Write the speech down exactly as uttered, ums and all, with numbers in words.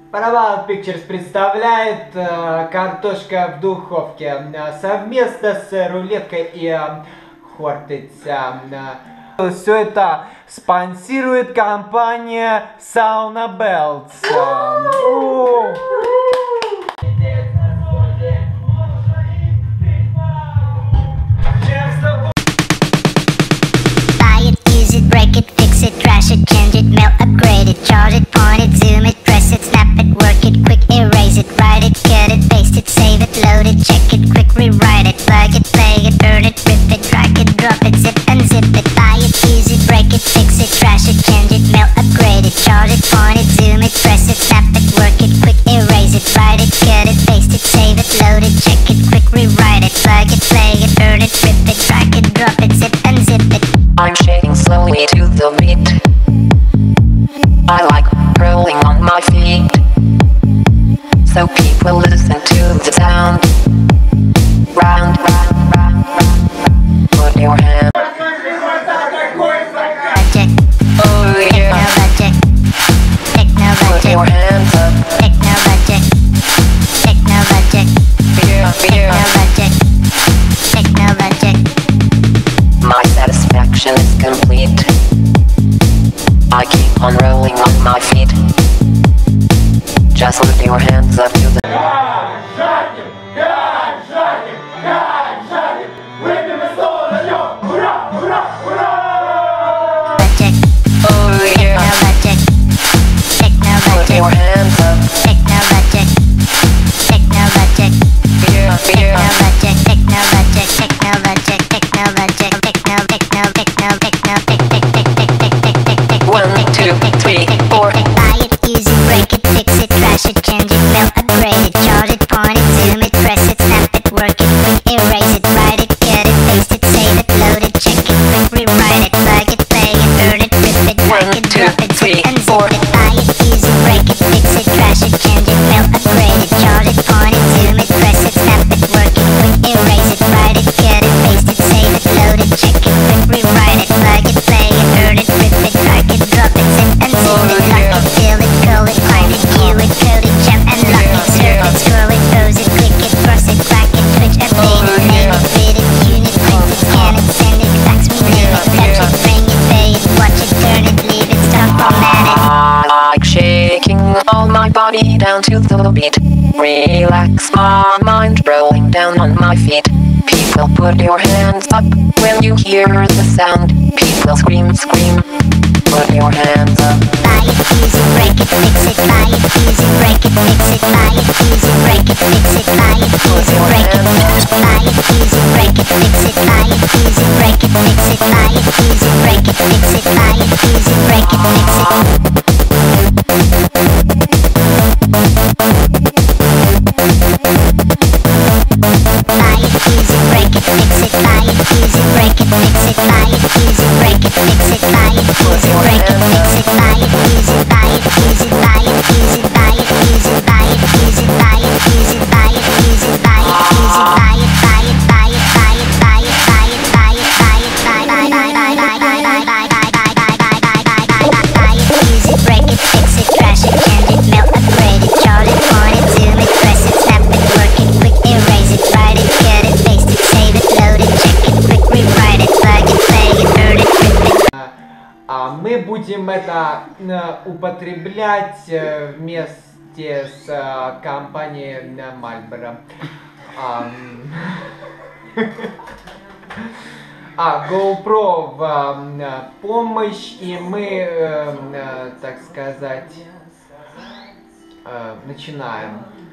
Paramount Pictures представляет э, «Картошка в духовке» э, совместно с рулеткой и э, Хортиц. Э, все это спонсирует компания Sauna Belts. Э, Break it, fix it, trash it, change it, melt, upgrade it, charge it, point it, zoom it, press it, snap it, work it, quick erase it, write it, cut it, paste it, save it, load it, check it, quick rewrite it, plug it, play it, burn it, rip it, drag it, drop it, zip and zip it, buy it, use it, break it, fix it, trash it, change it, melt, upgrade it, charge it, point it, zoom it, press it, snap it, work it, quick erase it, write it, cut it, paste it, save it, load it, check it, quick rewrite it, plug it, play it, burn it, rip it, drag it, drop it, zip and zip it. I'm shaking slowly to the beat. I like rolling on my feet, so people listen to the sound. Round, round, round, round. Put your hand. Oh yeah. Put your hands up. Yeah, yeah. My satisfaction is complete. I keep on rolling on my feet. Just lift your hands up to the God, шатим, God, шатим, God, шатим. Выпьем и снова зальем. Ура, ура, ура! Oh yeah. Put your hands up. Yeah, yeah. One, two, three, four. Buy it, use it, break it, fix it, trash it, change it, melt, upgrade it, charge it, point it, zoom it, press it, snap it, work it, quick erase it, write it, cut it, paste it, save it, load it, check it, quick rewrite it, plug it, play it, burn it, rip it, drag it, drop it, zip and zip it. Buy it, use it, break it, fix it, trash it, change it, melt, upgrade it, charge it, point it, zoom it, press it, snap it, work it, quick erase it, write it, cut it, paste it, save it, load it, check it, quick rewrite it, plug it, play it, burn it, rip it, drag it, drop it, zip and zip it, lock it, fill it, curl it, find it, cue it, code it, jump and lock it, serve it, scroll it, pose it, click it, cross it, crack it, twitch, update it, name it, fit it, tune it, print it, scan it, send it, fax, rename it, touch it, bring it, pay it, watch it, turn it, leave it, stop, format it. I like shaking all my body down to the beat. Relax my mind, rolling down on my feet. People, put your hands up when you hear the sound. People scream, scream. Put your hands up. Buy it, use it, break it, fix it. Buy it, use it, break it, fix it. Buy it, use it, break it, fix it. Buy it, use it, break it. Buy it, use it, break it, fix it. Buy it, use it, break it, fix it. Buy it, use it, break it, fix it. Buy it, use it, break it, fix it. Buy it, use it, break it, fix it. Buy it, use it, break it, fix it. Buy it, use it, break it, fix it. Buy it, use it, break it, fix it. Buy it, use it, buy it, use it, buy it, use it, buy it, use it, buy it, use it, buy it, use it, buy it, use it, buy it, use it, buy it, buy it, buy it, buy it, buy it, buy it, buy it, buy it, buy buy buy buy buy buy buy buy buy buy buy buy buy buy buy buy it, use it, break it, fix it, trash it, change it, melt, upgrade it, charge it, point it, zoom it, press it, snap it, work it, quick erase it, write it, cut it, paste it, save it, load it, check it, quick rewrite it, plug it, play it, burn it, rip it. А мы будем это э, употреблять э, вместе с э, компанией э, Marlboro. Ам, А, GoPro в э, помощь, и мы, э, э, так сказать, э, начинаем.